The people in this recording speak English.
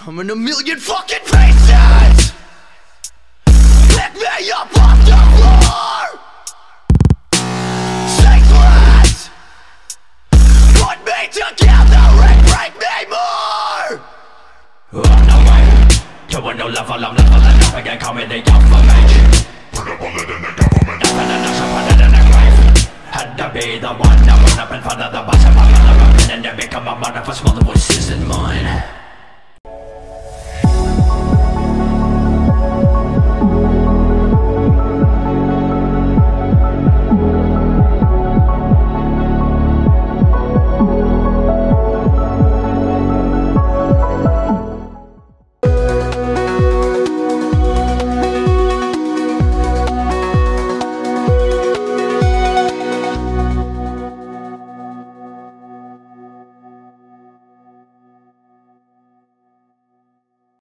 I'm in a million fucking pieces. Pick me up off the floor. Senseless. Put me together and break me more. On the way to a new level, I'm leveling up again, call me the alpha mage. Put a bullet in the government. Nothing enough to put it in the grave. Had to be the one that went up in front of the boss of my mother, and then become a mother for small voices in mine.